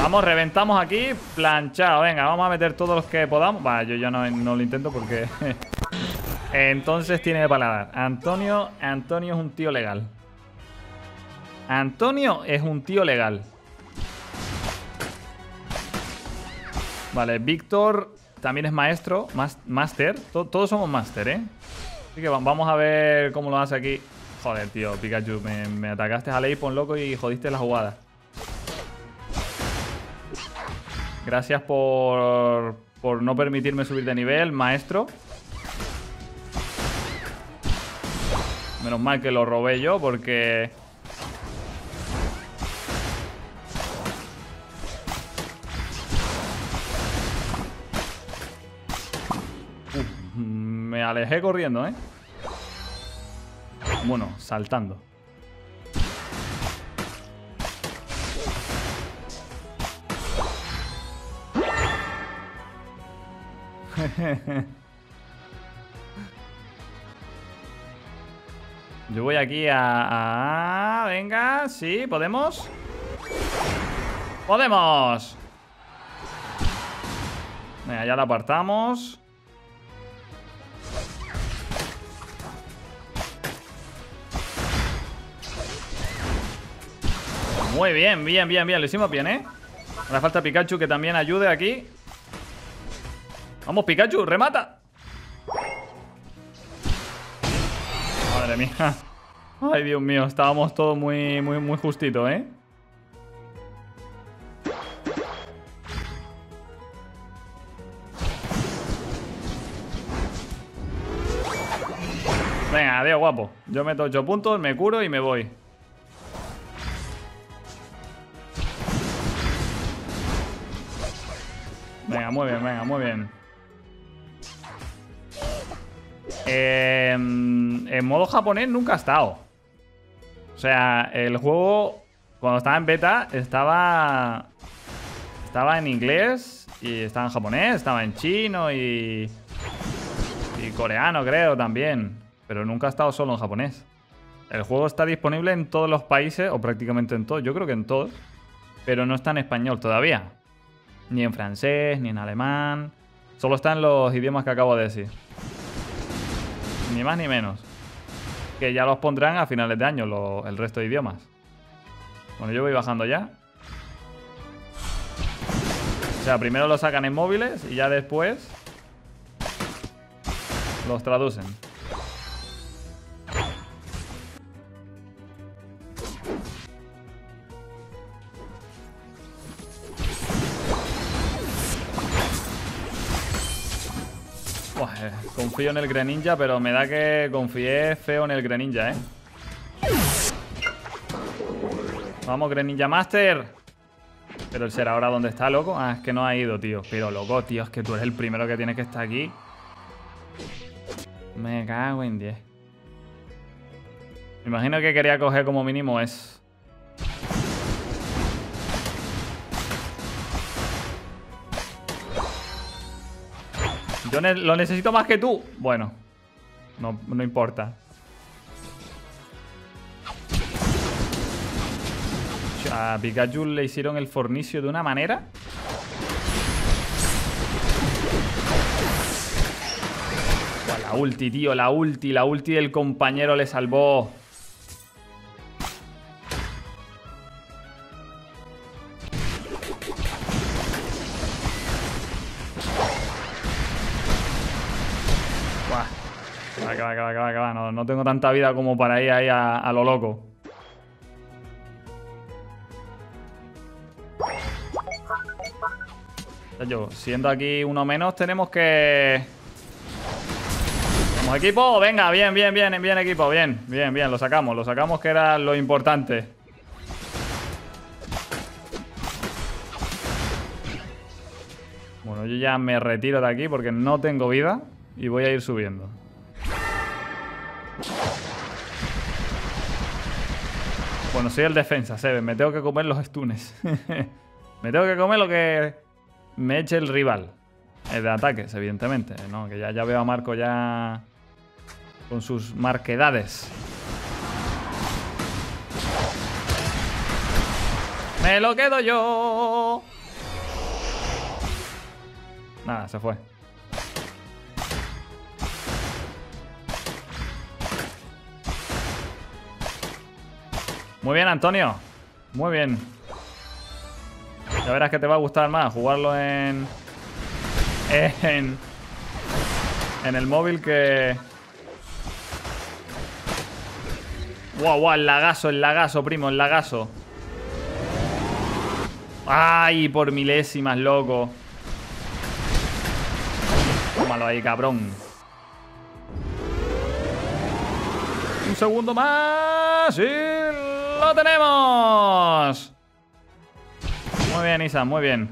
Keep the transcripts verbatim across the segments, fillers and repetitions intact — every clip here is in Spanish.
Vamos, reventamos aquí. Planchado, venga, vamos a meter todos los que podamos. Va, yo ya no, no lo intento porque... Entonces tiene paladar. Antonio, Antonio es un tío legal. Antonio es un tío legal. Vale, Víctor también es maestro, máster. Todos somos máster, ¿eh? Así que vamos a ver cómo lo hace aquí. Joder, tío, Pikachu, me, me atacaste a Leipon, loco, y jodiste la jugada. Gracias por, por no permitirme subir de nivel, maestro. Menos mal que lo robé yo, porque... Uf, me alejé corriendo, ¿eh? Bueno, saltando. Yo voy aquí a, a... Venga, sí, ¿podemos? ¡Podemos! Venga, ya la apartamos. Muy bien, bien, bien, bien. Lo hicimos bien, ¿eh? Ahora falta Pikachu que también ayude aquí. Vamos, Pikachu, remata. Madre mía. Ay, Dios mío, estábamos todos muy, muy, muy justitos, ¿eh? Venga, adiós, guapo. Yo meto ocho puntos, me curo y me voy. Venga, muy bien, venga, muy bien. Eh, en modo japonés nunca ha estado. O sea, el juego cuando estaba en beta estaba estaba en inglés y estaba en japonés, estaba en chino y y coreano, creo, también. Pero nunca ha estado solo en japonés. El juego está disponible en todos los países, o prácticamente en todos, yo creo que en todos, pero no está en español todavía. Ni en francés, ni en alemán. Solo está en los idiomas que acabo de decir. Ni más ni menos. Que ya los pondrán a finales de año, lo, el resto de idiomas. Bueno, yo voy bajando ya. O sea, primero lo sacan en móviles y ya después los traducen. Buah, eh, confío en el Greninja, pero me da que confié feo en el Greninja, ¿eh? Vamos, Greninja Master. Pero el ser ahora ¿dónde está, loco? Ah, es que no ha ido, tío. Pero, loco, tío, es que tú eres el primero que tiene que estar aquí. Me cago en diez. Me imagino que quería coger como mínimo eso. Yo ne lo necesito más que tú. Bueno, no, no importa. A Pikachu le hicieron el fornicio de una manera. Buah, la ulti, tío, la ulti. La ulti del compañero le salvó. Que va, que va, que va, que va. No, no tengo tanta vida como para ir ahí a, a lo loco. Yo, siendo aquí uno menos, tenemos que... ¿Vamos, equipo? Venga, bien, bien, bien, bien, equipo. Bien, bien, bien, lo sacamos. Lo sacamos, que era lo importante. Bueno, yo ya me retiro de aquí porque no tengo vida y voy a ir subiendo. Bueno, soy el defensa, Seven. Me tengo que comer los stunes. Me tengo que comer lo que me eche el rival. El de ataques, evidentemente, ¿no? Que ya, ya veo a Marco ya con sus marquedades. ¡Me lo quedo yo! Nada, se fue. Muy bien, Antonio. Muy bien. Ya verás que te va a gustar más jugarlo en... En... En el móvil que... Guau, guau, el lagazo, el lagazo, primo, el lagazo. Ay, por milésimas, loco. Tómalo ahí, cabrón. Un segundo más. ¡Y lo tenemos! Muy bien, Isa, muy bien.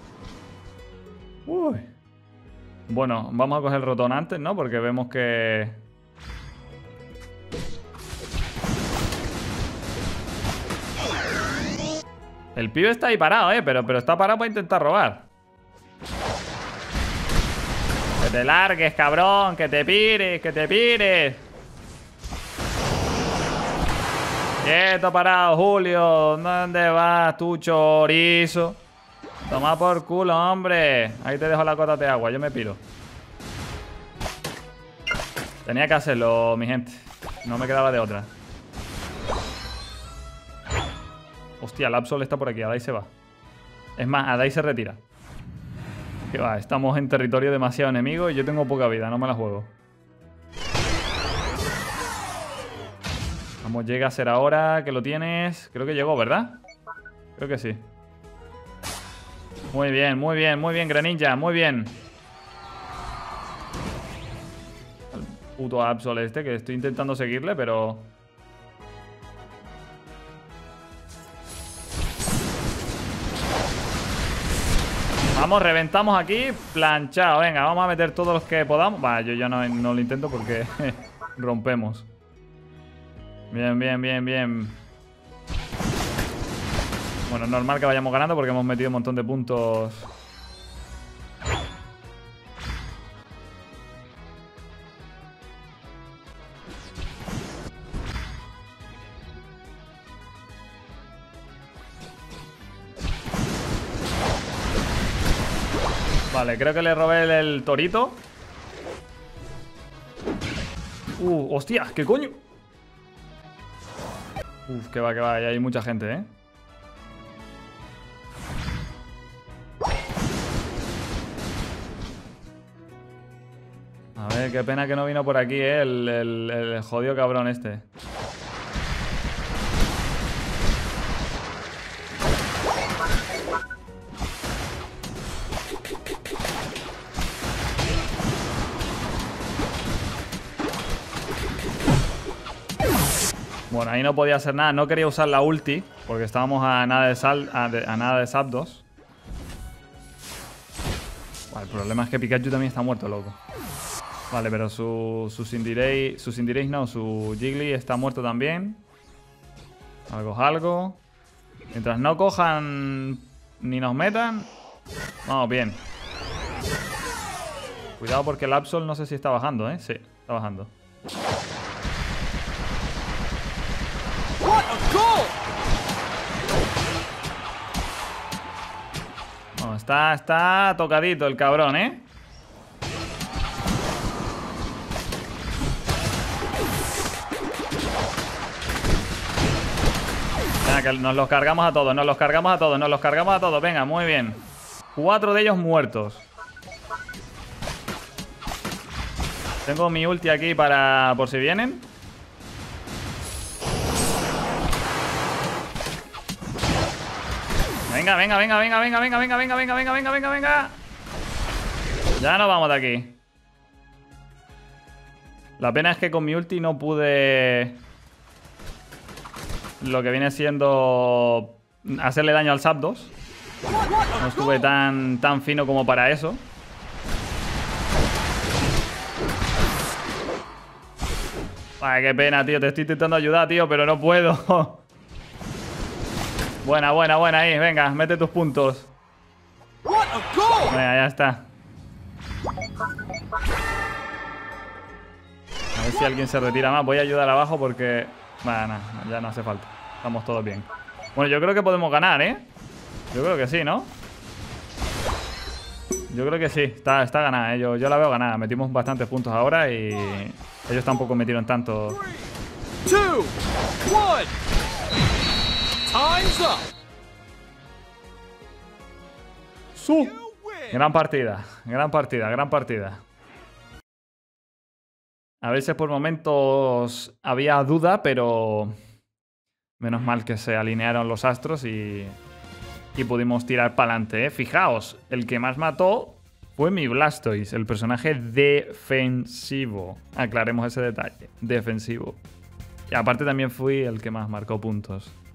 Uy. Bueno, vamos a coger el rotón antes, ¿no? Porque vemos que... El pibe está ahí parado, ¿eh? Pero, pero está parado para intentar robar. Que te largues, cabrón. Que te pires, que te pires. Quieto parado, Julio. ¿Dónde vas, tu chorizo? Toma por culo, hombre. Ahí te dejo la cota de agua, yo me piro. Tenía que hacerlo, mi gente. No me quedaba de otra. Hostia, el Absol está por aquí, Adai se va. Es más, Adai se retira. Que va, estamos en territorio demasiado enemigo y yo tengo poca vida, no me la juego. Vamos, llega a ser ahora que lo tienes. Creo que llegó, ¿verdad? Creo que sí. Muy bien, muy bien, muy bien, Greninja, muy bien. El puto Absol este, que estoy intentando seguirle, pero... Vamos, reventamos aquí, planchado. Venga, vamos a meter todos los que podamos. Va, yo ya no, no lo intento porque rompemos. Bien, bien, bien, bien. Bueno, es normal que vayamos ganando porque hemos metido un montón de puntos. Vale, creo que le robé el, el torito. Uh, hostia, ¿qué coño? Uf, que va, que va, y hay mucha gente, ¿eh? A ver, qué pena que no vino por aquí, ¿eh? El, el, el jodido cabrón este. Bueno, ahí no podía hacer nada. No quería usar la ulti porque estábamos a nada de, sal, a, de, a nada de Zapdos. Vale, el problema es que Pikachu también está muerto, loco. Vale, pero su, su Cinderace, su Cinderace no, su Jiggly está muerto también. Algo es algo. Mientras no cojan ni nos metan, vamos bien. Cuidado porque el Absol no sé si está bajando, ¿eh? Sí, está bajando. No, está, está tocadito el cabrón, ¿eh? Venga, que nos los cargamos a todos, nos los cargamos a todos, nos los cargamos a todos. Venga, muy bien. Cuatro de ellos muertos. Tengo mi ulti aquí para... por si vienen. Venga, venga, venga, venga, venga, venga, venga, venga, venga, venga, venga, venga, venga. Ya nos vamos de aquí. La pena es que con mi ulti no pude... Lo que viene siendo... hacerle daño al Zapdos. No estuve tan, tan fino como para eso. Ay, qué pena, tío. Te estoy intentando ayudar, tío, pero no puedo. Buena, buena, buena ahí. Venga, mete tus puntos. Venga, ya está. A ver si alguien se retira más. Voy a ayudar abajo porque... Bueno, ya no hace falta. Estamos todos bien. Bueno, yo creo que podemos ganar, ¿eh? Yo creo que sí, ¿no? Yo creo que sí, está, está ganada, ¿eh? yo, yo la veo ganada. Metimos bastantes puntos ahora y ellos tampoco metieron tanto. Two, one. Time's up. ¡Su! Gran partida, gran partida, gran partida. A veces por momentos había duda, pero menos mal que se alinearon los astros y, y pudimos tirar para adelante, ¿eh? Fijaos, el que más mató fue mi Blastoise, el personaje defensivo. Aclaremos ese detalle, defensivo. Y aparte también fui el que más marcó puntos.